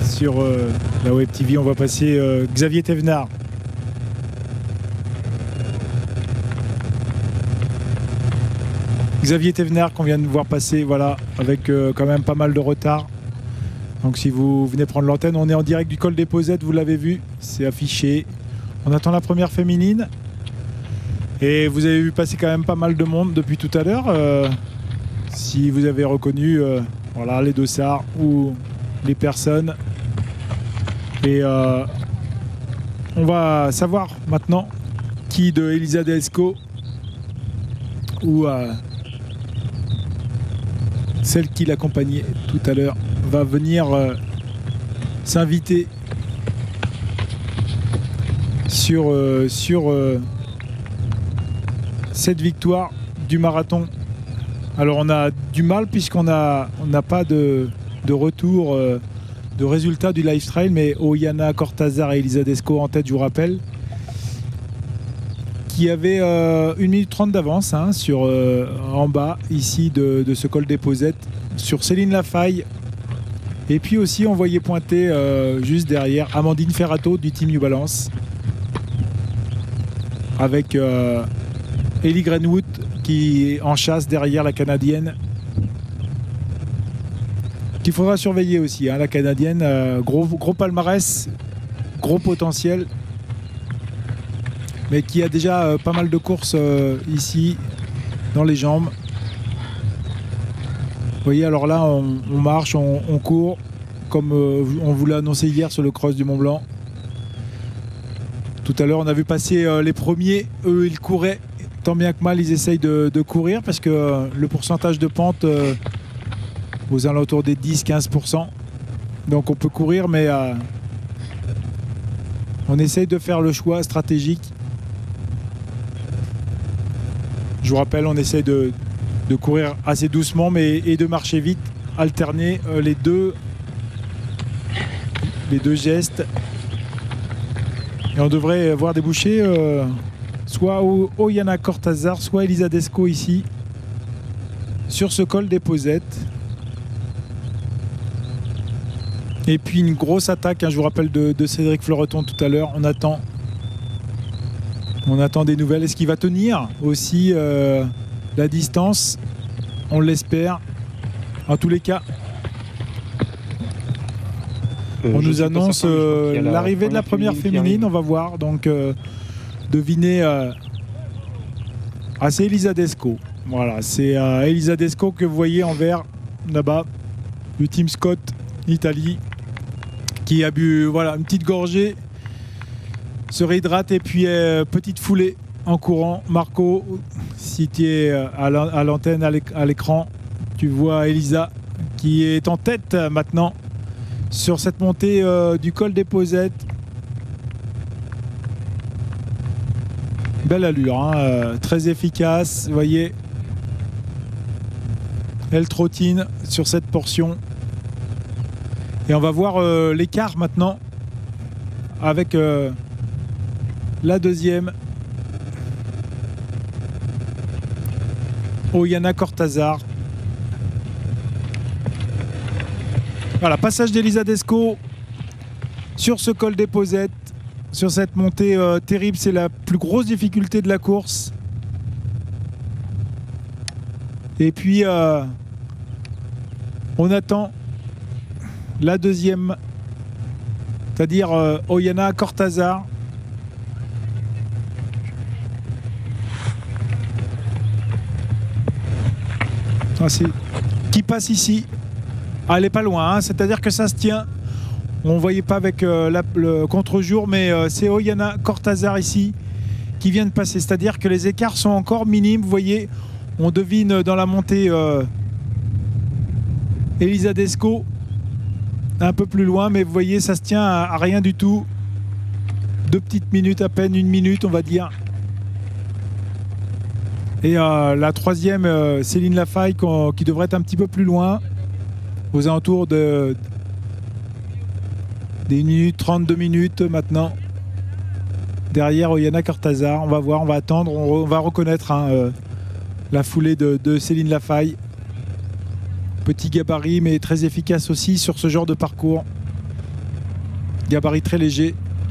sur la Web TV. On va passer Xavier Thévenard. Xavier Thévenard qu'on vient de voir passer, voilà, avec quand même pas mal de retard. Donc si vous venez prendre l'antenne, on est en direct du col des Posettes, vous l'avez vu, c'est affiché. On attend la première féminine. Et vous avez vu passer quand même pas mal de monde depuis tout à l'heure. Si vous avez reconnu voilà, les dossards ou les personnes. Et on va savoir maintenant qui de Elisa Desco ou celle qui l'accompagnait tout à l'heure va venir s'inviter sur cette victoire du marathon. Alors on a du mal puisqu'on n'a pas de retour de résultat du live trail, mais Oyana Cortazar et Elisa Desco en tête, je vous rappelle, qui avait 1 minute 30 d'avance hein, sur en bas ici de ce col des Posettes sur Céline Lafaille. Et puis aussi on voyait pointer juste derrière Amandine Ferrato du team New Balance avec Ellie Greenwood qui est en chasse derrière la Canadienne, qu'il faudra surveiller aussi hein, la Canadienne, gros palmarès, gros potentiel, mais qui a déjà pas mal de courses ici dans les jambes. Vous voyez, alors là on marche, on court comme on vous l'a annoncé hier sur le cross du Mont Blanc. Tout à l'heure on a vu passer les premiers, eux ils couraient, tant bien que mal ils essayent de courir parce que le pourcentage de pente aux alentours des 10-15%, donc on peut courir, mais on essaye de faire le choix stratégique. Je vous rappelle, on essaye de courir assez doucement et de marcher vite, alterner les deux gestes. Et on devrait voir déboucher soit Oyana Cortazar, soit Elisa Desco ici, sur ce col des Posettes. Et puis une grosse attaque, hein, je vous rappelle, de Cédric Floreton tout à l'heure. On attend des nouvelles. Est-ce qu'il va tenir aussi la distance? On l'espère. En tous les cas, on nous annonce l'arrivée de la première féminine. On va voir. Donc, devinez. C'est Elisa Desco. Voilà, c'est Elisa Desco que vous voyez en vert là-bas, du Team Scott Italie, qui a bu voilà, une petite gorgée, se réhydrate et puis petite foulée en courant. Marco, si tu es à l'antenne, à l'écran, tu vois Elisa qui est en tête maintenant sur cette montée du col des Posettes. Belle allure, hein, très efficace, vous voyez. Elle trottine sur cette portion. Et on va voir l'écart maintenant avec la deuxième, Oyana Cortazar. Voilà, passage d'Elisa Desco sur ce col des Posettes, sur cette montée terrible. C'est la plus grosse difficulté de la course. Et puis on attend la deuxième, c'est-à-dire Oyana Cortazar. Qui passe ici. Elle n'est pas loin, hein, c'est-à-dire que ça se tient. On ne voyait pas avec le contre-jour, mais c'est Oyana Cortazar ici qui vient de passer. C'est-à-dire que les écarts sont encore minimes. Vous voyez, on devine dans la montée Elisa Desco un peu plus loin, mais vous voyez, ça se tient à rien du tout. 2 petites minutes à peine, 1 minute on va dire. Et la troisième, Céline Lafaille, qui devrait être un petit peu plus loin, aux alentours des 1 minute 30, 2 minutes maintenant. Derrière Oyana Cortazar, on va voir, on va attendre, on va reconnaître hein, la foulée de Céline Lafaille. Petit gabarit, mais très efficace aussi sur ce genre de parcours. Gabarit très léger.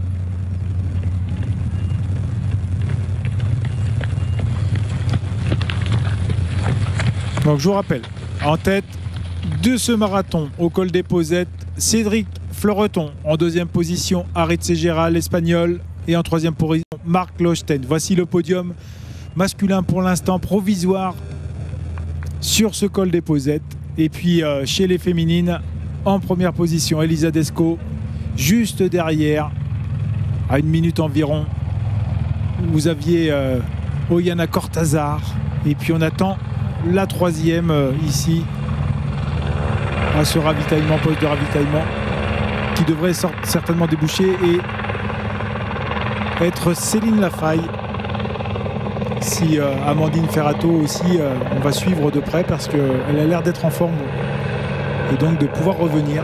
Donc je vous rappelle, en tête de ce marathon au col des Posettes, Cédric Fleureton. En deuxième position, Harit Segera, l'Espagnol. Et en troisième position, Marc Lochten. Voici le podium masculin pour l'instant provisoire sur ce col des Posettes. Et puis chez les féminines, en première position, Elisa Desco. Juste derrière, à 1 minute environ, vous aviez Oyana Cortazar. Et puis on attend la troisième ici à ce ravitaillement, poste de ravitaillement qui devrait certainement déboucher et être Céline Lafaille. Si Amandine Ferrato aussi, on va suivre de près parce qu'elle a l'air d'être en forme et donc de pouvoir revenir.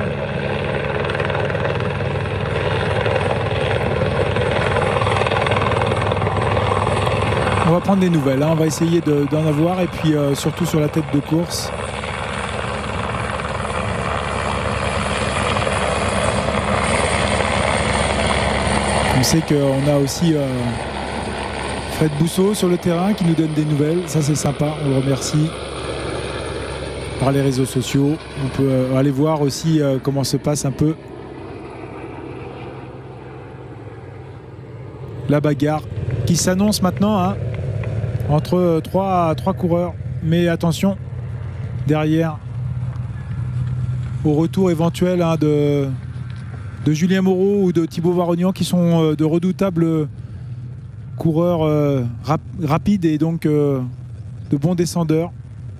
On va prendre des nouvelles, hein. On va essayer d'en avoir et puis surtout sur la tête de course. On sait qu'on a aussi Fred Bousseau sur le terrain qui nous donne des nouvelles. Ça c'est sympa, on le remercie. Par les réseaux sociaux. On peut aller voir aussi comment se passe un peu la bagarre qui s'annonce maintenant, hein, entre 3 coureurs. Mais attention, derrière, au retour éventuel, hein, de Julien Moreau ou de Thibaut Varognan qui sont de redoutables coureurs rapides et donc de bons descendeurs.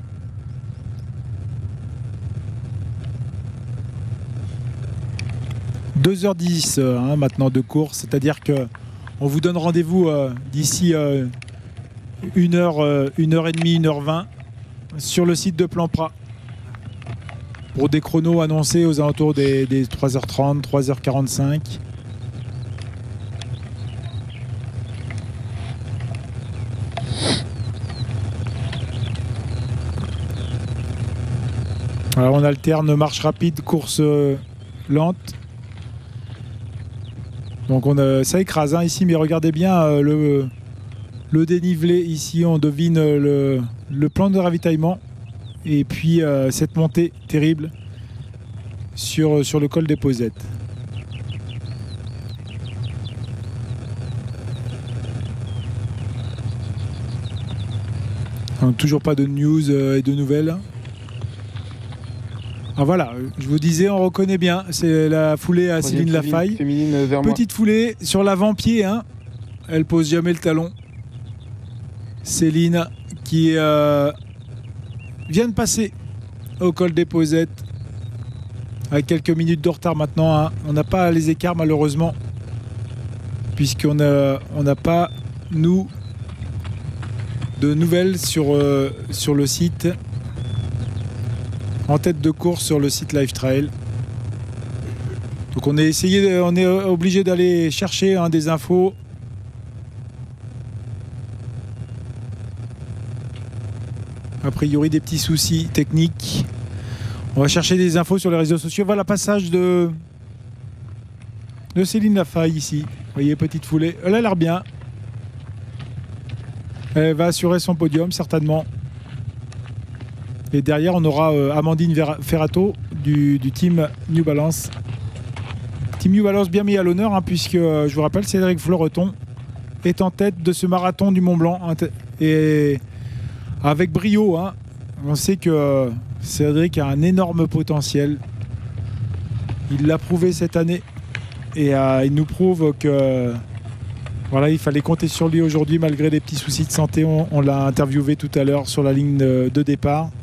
« 2h10 hein, maintenant de course, c'est-à-dire que on vous donne rendez-vous d'ici 1h30, 1h20 sur le site de Plan-Pras pour des chronos annoncés aux alentours des 3h30, 3h45. Alors on alterne marche rapide, course lente. Donc ça écrase hein, ici, mais regardez bien le dénivelé ici, on devine le plan de ravitaillement et puis cette montée terrible sur le col des Posettes. Donc, toujours pas de news et de nouvelles. Ah voilà, je vous disais, on reconnaît bien, c'est la foulée à Céline Lafaille. Petite foulée sur l'avant-pied, hein. Elle pose jamais le talon. Céline qui vient de passer au col des Posettes avec quelques minutes de retard maintenant, hein. On n'a pas les écarts malheureusement puisqu'on n'a pas, nous, de nouvelles sur le site. En tête de course sur le site Live Trail. Donc on est obligé d'aller chercher hein, des infos. A priori des petits soucis techniques. On va chercher des infos sur les réseaux sociaux. Voilà, passage de Céline Lafaille ici. Vous voyez, petite foulée. Elle a l'air bien. Elle va assurer son podium certainement. Et derrière, on aura Amandine Ferrato du team New Balance. Team New Balance bien mis à l'honneur, hein, puisque, je vous rappelle, Cédric Fleureton est en tête de ce marathon du Mont Blanc. Hein, et avec brio, hein, on sait que Cédric a un énorme potentiel. Il l'a prouvé cette année. Et il nous prouve que voilà, il fallait compter sur lui aujourd'hui malgré des petits soucis de santé. On l'a interviewé tout à l'heure sur la ligne de départ.